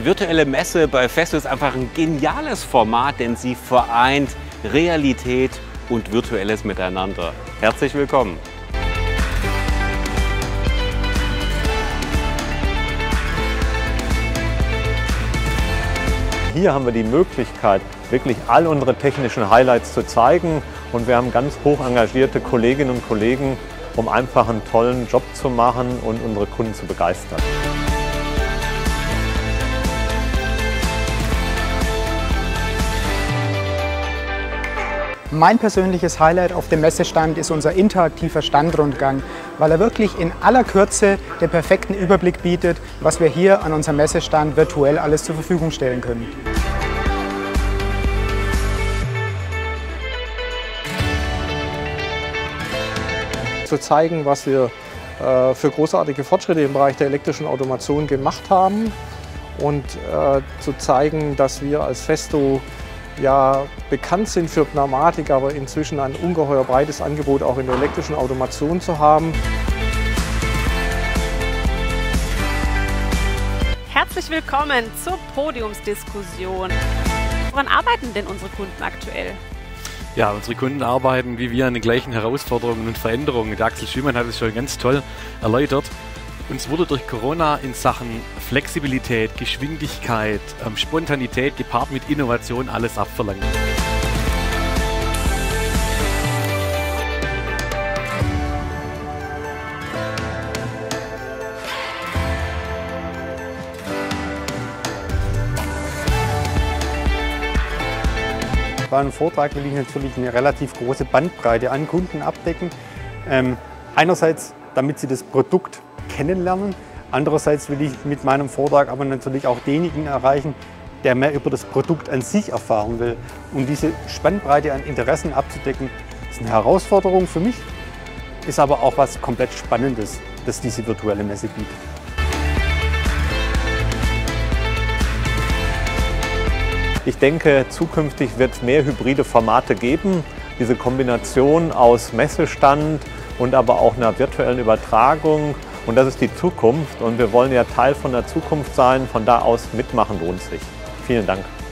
virtuelle Messe bei Festo ist einfach ein geniales Format, denn sie vereint Realität und Virtuelles miteinander. Herzlich willkommen! Hier haben wir die Möglichkeit, wirklich all unsere technischen Highlights zu zeigen, und wir haben ganz hoch engagierte Kolleginnen und Kollegen, um einfach einen tollen Job zu machen und unsere Kunden zu begeistern. Mein persönliches Highlight auf dem Messestand ist unser interaktiver Standrundgang, weil er wirklich in aller Kürze den perfekten Überblick bietet, was wir hier an unserem Messestand virtuell alles zur Verfügung stellen können. Zu zeigen, was wir für großartige Fortschritte im Bereich der elektrischen Automation gemacht haben, und zu zeigen, dass wir als Festo ja bekannt sind für Pneumatik, aber inzwischen ein ungeheuer breites Angebot auch in der elektrischen Automation zu haben. Herzlich willkommen zur Podiumsdiskussion. Woran arbeiten denn unsere Kunden aktuell? Ja, unsere Kunden arbeiten wie wir an den gleichen Herausforderungen und Veränderungen. Der Axel Schümann hat es schon ganz toll erläutert. Uns wurde durch Corona in Sachen Flexibilität, Geschwindigkeit, Spontanität gepaart mit Innovation alles abverlangt. Bei einem Vortrag will ich natürlich eine relativ große Bandbreite an Kunden abdecken. Einerseits, damit sie das Produkt kennenlernen. Andererseits will ich mit meinem Vortrag aber natürlich auch denjenigen erreichen, der mehr über das Produkt an sich erfahren will. Und diese Spannbreite an Interessen abzudecken, ist eine Herausforderung für mich, ist aber auch was komplett Spannendes, das diese virtuelle Messe bietet. Ich denke, zukünftig wird es mehr hybride Formate geben. Diese Kombination aus Messestand und aber auch einer virtuellen Übertragung. Und das ist die Zukunft, und wir wollen ja Teil von der Zukunft sein. Von da aus mitmachen lohnt sich. Vielen Dank.